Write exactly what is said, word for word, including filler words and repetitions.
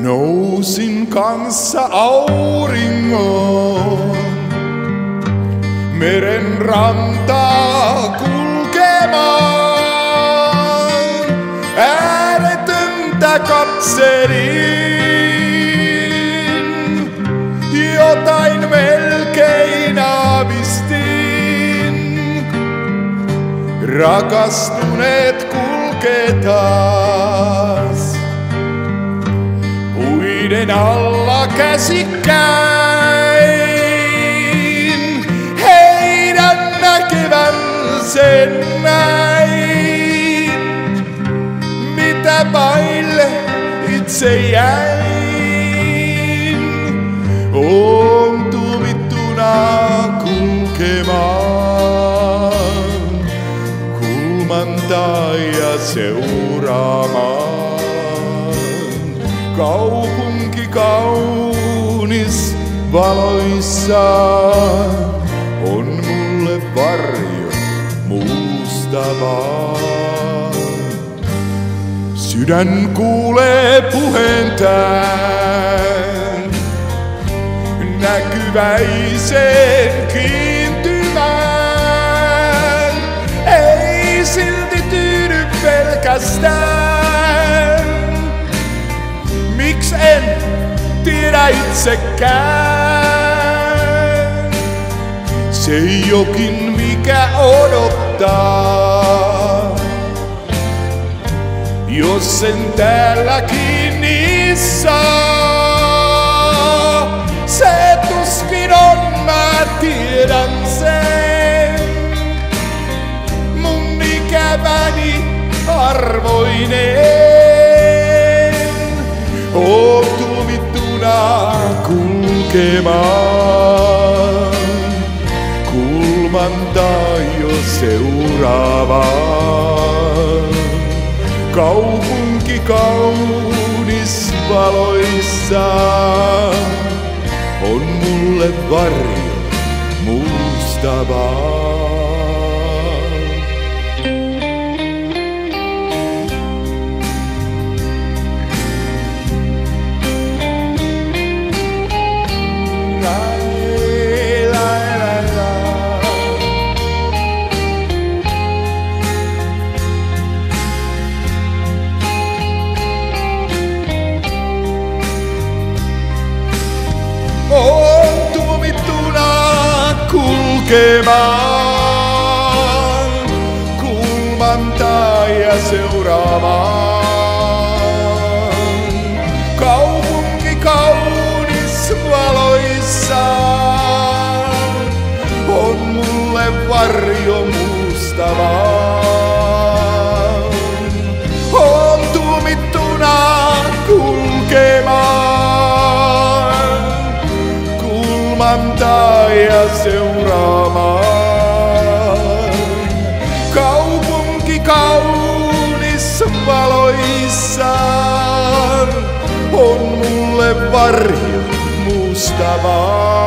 Nousin kanssa auringon meren rantaa kulkemaan. Ääretöntä katselin, jotain melkein aavistin. Rakastuneet kulkee taas puiden alla käsikkäin. Heidän näkevän sen näin, mitä vaille itse jäin. Oon tuomittuna kulkemaan kulman taia seuraamaan. Kaupunki kaunis valoissaan on mulle varjo muusta vaan. Sydän kuulee puheen tän, näkyväisen kiintymän. Ei silti tyydy pelkästään, miks en tiedä itsekään. Se jokin mikä odottaa, jos sen täällä kiinni saa. Se tuskin on, mä tiedän sen, mun ikäväni arvoinen. Oon tuomittuna kulkemaan kulman taio seuraavaan. Kaupunki kaunis valoissaan on mulle varjo muusta vaan. Oon tuomittuna kulkemaan kulman taia seuraamaan. Kaupunki kaunis valoissaan on mulle varjo muusta vaan. Oon tuomittuna kulkemaan kulman taia seuraamaan. Kaupunki kaunis valoissaan on mulle varjo muusta vaan.